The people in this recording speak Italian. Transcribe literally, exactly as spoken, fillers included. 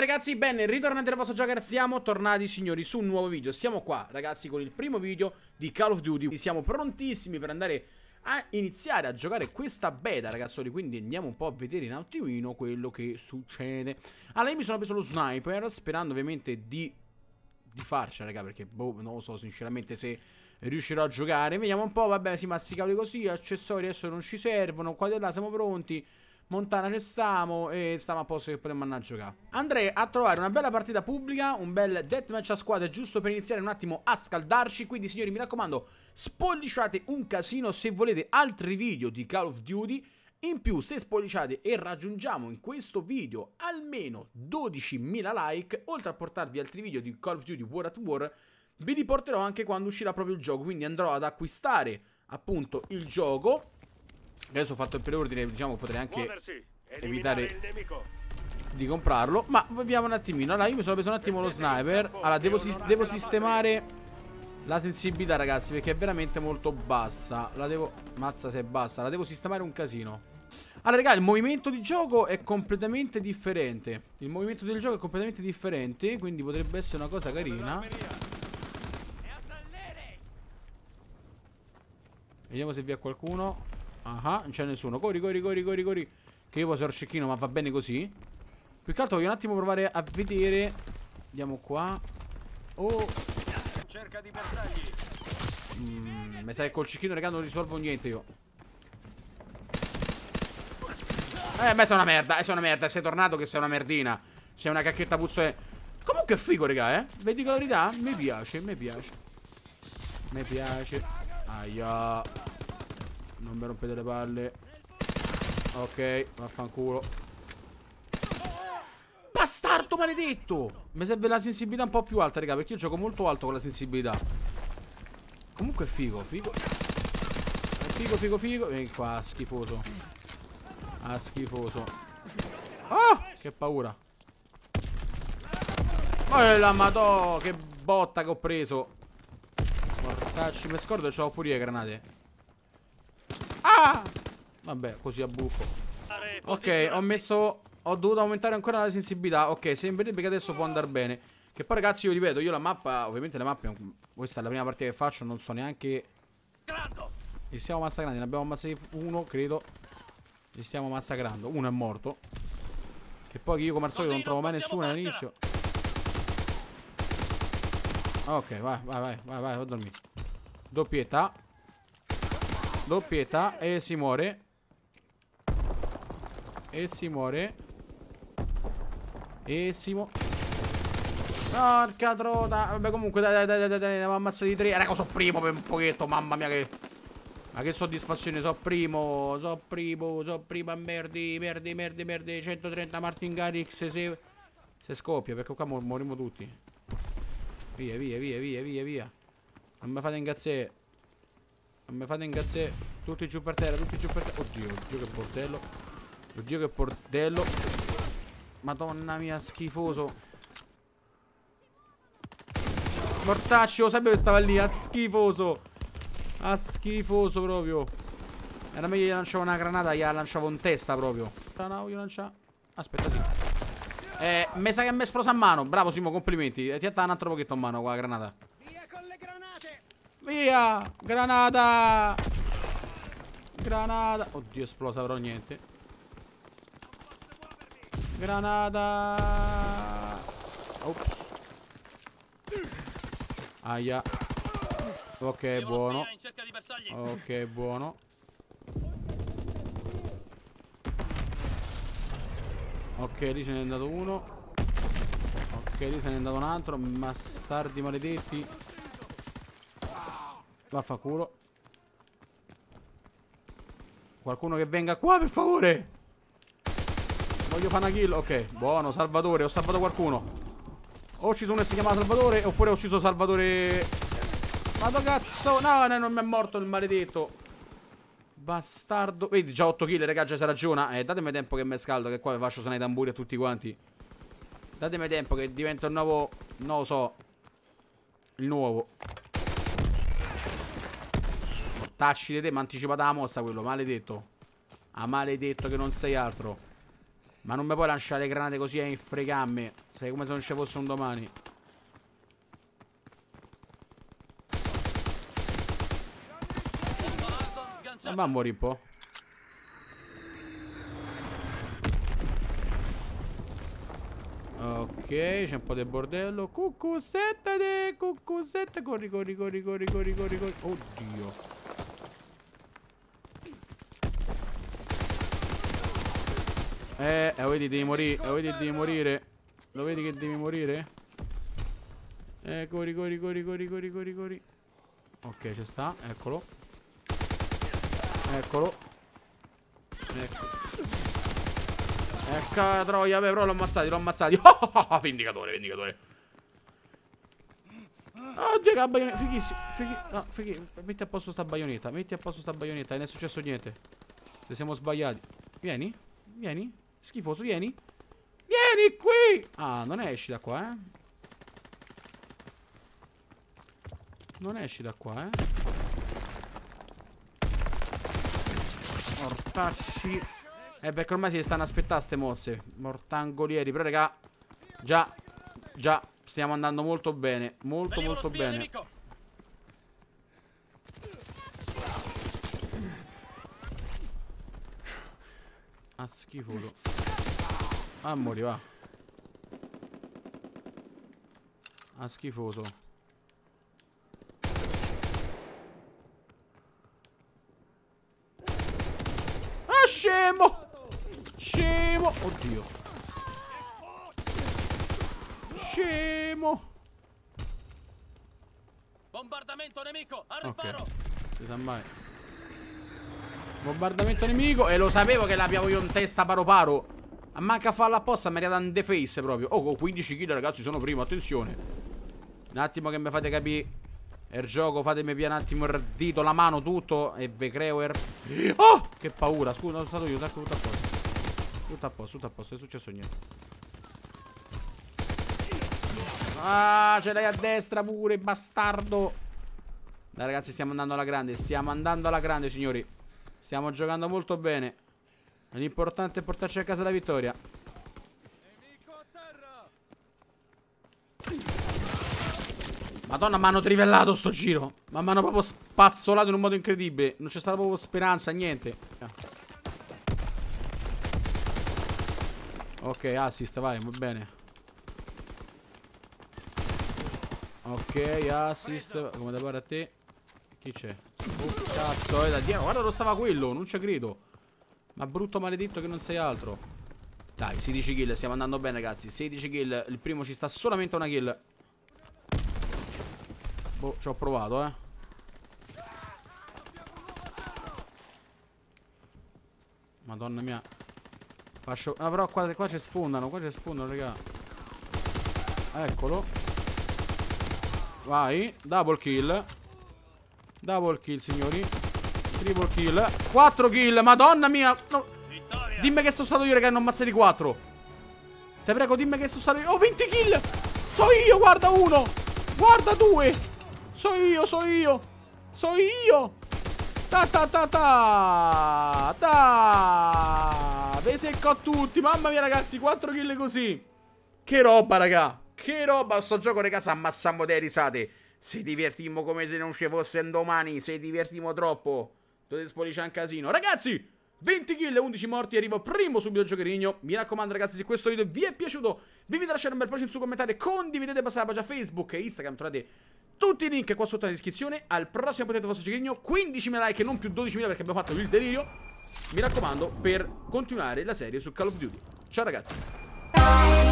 ragazzi, bene, ritornati al vostro gioco. Siamo tornati, signori, su un nuovo video. Siamo qua, ragazzi, con il primo video di Call of Duty. Siamo prontissimi per andare a iniziare a giocare questa beta, ragazzoli. Quindi andiamo un po' a vedere un attimino quello che succede. Allora, io mi sono preso lo sniper, sperando ovviamente di Di farcela, raga, perché boh, non lo so sinceramente se riuscirò a giocare. Vediamo un po', vabbè, si masticavoli così. Accessori adesso non ci servono. Qua e là siamo pronti. Montana ci stiamo e stiamo a posto che potremmo andare a giocare. Andrei a trovare una bella partita pubblica, un bel deathmatch a squadre, giusto per iniziare un attimo a scaldarci. Quindi signori, mi raccomando, spolliciate un casino se volete altri video di Call of Duty. In più, se spolliciate e raggiungiamo in questo video almeno dodicimila like, oltre a portarvi altri video di Call of Duty War at War, vi riporterò anche quando uscirà proprio il gioco. Quindi andrò ad acquistare appunto il gioco. Adesso ho fatto il preordine, diciamo potrei anche Muoversi, evitare di comprarlo. Ma vediamo un attimino. Allora, io mi sono preso un attimo lo sniper. Allora, devo, sis devo sistemare la sensibilità, ragazzi, perché è veramente molto bassa. La devo... Mazza se è bassa. La devo sistemare un casino. Allora, raga, il movimento di gioco è completamente differente. Il movimento del gioco è completamente differente, quindi potrebbe essere una cosa carina. Vediamo se vi è qualcuno. Ah, non c'è nessuno. Corri, corri, corri, corri, corri. Che io poi sono cecchino, ma va bene così. Più che altro voglio un attimo provare a vedere. Andiamo qua. Oh. Cerca di bersagli. Mm, mi sa che col cecchino, raga, non risolvo niente io. Eh, ma sei una merda, eh, sei una merda. Sei tornato che sei una merdina. Sei una cacchetta puzzola. Comunque è figo, raga, eh. Vedi che la verità? Mi piace, mi piace. Mi piace. Aia. Non mi rompete le palle. Ok, vaffanculo. Bastardo maledetto! Mi serve la sensibilità un po' più alta, raga, perché io gioco molto alto con la sensibilità. Comunque è figo, figo. Figo, figo, figo. Vieni qua, schifoso. Ah, schifoso. Ah, che paura. Oh, la madò, che botta che ho preso. Portacci, mi scordo che c'ho pure le granate. Ah! Vabbè, così a buffo. Ok, ho messo... Ho dovuto aumentare ancora la sensibilità. Ok, sembrerebbe che adesso può andare bene. Che poi, ragazzi, io ripeto, io la mappa... Ovviamente le mappe... Questa è la prima partita che faccio, non so neanche... Li stiamo massacrando, ne abbiamo ammazzati uno, credo. Li stiamo massacrando. Uno è morto. Che poi io come al solito non trovo mai nessuno all'inizio. Ok, vai, vai, vai, vai, vai, ho dormito. Doppietta. Doppietta. E si muore. E si muore. E si muore. Porca trota. Vabbè, comunque dai, dai, dai, dai, dai, ne avevo ammazzati tre. Raga, so primo per un pochetto. Mamma mia che... Ma che soddisfazione, so primo. So primo, so primo a merdi, merdi, merdi, merdi. centotrenta Martin Garrix. Se, se scoppia, perché qua mor moriamo tutti. Via, via, via, via, via, via. Non mi fate ingazzare. Non mi fate ingazzare. Tutti giù per terra, tutti giù per terra. Oddio, oddio che bordello. Oddio che bordello. Madonna mia, schifoso. Mortacci, lo sapevo che stava lì, a schifoso. A schifoso proprio. Era meglio che lanciavo una granata, gliela lanciavo in testa proprio. No, voglio lanciare. Aspetta, sì. Eh, mi sa che mi è esplosa a mano. Bravo Simo, complimenti. Ti attacca un altro pochetto a mano qua la granata. Via con le granate. Via! Granata! Granata! Oddio, esplosa però niente. Granata! Ops. Aia. Ok, buono. Ok, buono. Ok, lì se ne è andato uno. Ok, lì se ne è andato un altro. Bastardi maledetti. Vaffanculo. Qualcuno che venga qua, per favore. Voglio fare una kill. Ok, buono, Salvatore. Ho salvato qualcuno. O ci sono uno che si chiama Salvatore, oppure ho ucciso Salvatore. Ma do cazzo. No, no, non mi è morto il maledetto. Bastardo. Vedi, già otto kill, raga, già si ragiona. Eh, datemi tempo che mi scaldo, che qua vi faccio suonare i tamburi a tutti quanti. Datemi tempo che diventa il nuovo... Non lo so. Il nuovo. Tacci di te, mi ha anticipato la mossa quello, maledetto. Ah, maledetto che non sei altro. Ma non mi puoi lanciare le granate così e fregarmi. Sei come se non ci fosse un domani. Ma va a morire un po'. Ok, c'è un po' del bordello. Cuccusettate, cuccusette. Corri, corri, corri, corri, corri, corri, corri. Oddio. Eh, eh, vedi, devi morire. Lo vedi, devi morire. Lo vedi che devi morire? Eh, corri, corri, corri, corri, corri, corri, corri. Ok, ci sta, eccolo. Eccolo. Ecco. Ecco, troia, beh, però l'ho ammazzati, l'ho ammazzati. Oh, oh, oh, vendicatore, vendicatore. Oddio, che baionetta. Fighissimo. Fighi... No, fighi... Metti a posto sta baionetta. Metti a posto sta baionetta. Non è successo niente. Se siamo sbagliati. Vieni. Vieni. Schifoso, vieni. Vieni qui. Ah, non esci da qua, eh. Non esci da qua, eh. Mortacci. Eh, perché ormai si stanno aspettando ste mosse. Mortangolieri. Però, raga, già, già, stiamo andando molto bene. Molto, molto bene. Ah, schifoso. Ah, mori, va. Ah, schifoso. Ah, scemo! Scemo! Oddio. Scemo! Bombardamento nemico, al riparo. Ok, si sa mai. Bombardamento nemico. E lo sapevo che l'abbiamo io in testa paro paro. A manca a farla apposta mi è arrivata in the face proprio. Oh, quindici kill ragazzi, sono primo, attenzione. Un attimo che mi fate capire il gioco, fatemi via un attimo il dito, la mano, tutto. E ve creo er... Oh, che paura, scusa, sono stato io, tutto a posto. Tutto a posto, tutto a posto, non è successo niente. Ah, ce l'hai a destra pure, bastardo. Dai ragazzi, stiamo andando alla grande, stiamo andando alla grande signori. Stiamo giocando molto bene. L'importante è portarci a casa la vittoria. Madonna, mi hanno trivellato sto giro. Ma mi hanno proprio spazzolato in un modo incredibile. Non c'è stata proprio speranza, niente. Ok, assist, vai, va bene. Ok, assist. Come da pare a te. Chi c'è? Oh, cazzo, è da dietro. Guarda dove stava quello, non ci credo. Ma brutto maledetto che non sei altro. Dai, sedici kill, stiamo andando bene ragazzi. Sedici kill, il primo ci sta solamente una kill. Boh, ci ho provato, eh. Madonna mia. Faccio... Ah, però qua, qua ci sfondano, qua ci sfondano, raga. Eccolo. Vai, double kill. Double kill, signori. Triple kill. quattro kill, madonna mia. No. Dimmi che sono stato io, raga, non ammazzati quattro. Te prego, dimmi che sono stato io. Oh, venti kill. So io, guarda uno. Guarda due. So io, so io. So io. Ta ta ta ta. Ta. Ve secco a tutti. Mamma mia, ragazzi, quattro kill così. Che roba, raga. Che roba. Sto gioco, ragazzi, ammazziamo delle risate. Se divertimmo come se non ci fosse un domani. Se divertimmo troppo. Dovete spogliare un casino. Ragazzi, venti kill e undici morti. Arrivo primo subito giocherino. Mi raccomando ragazzi, se questo video vi è piaciuto, vi invito a lasciare un bel pollice in su, commentare, condividete, passate la pagina Facebook e Instagram. Trovate tutti i link qua sotto nella descrizione. Al prossimo potete vostro giocherino. quindicimila like e non più dodicimila perché abbiamo fatto il delirio. Mi raccomando, per continuare la serie su Call of Duty. Ciao ragazzi.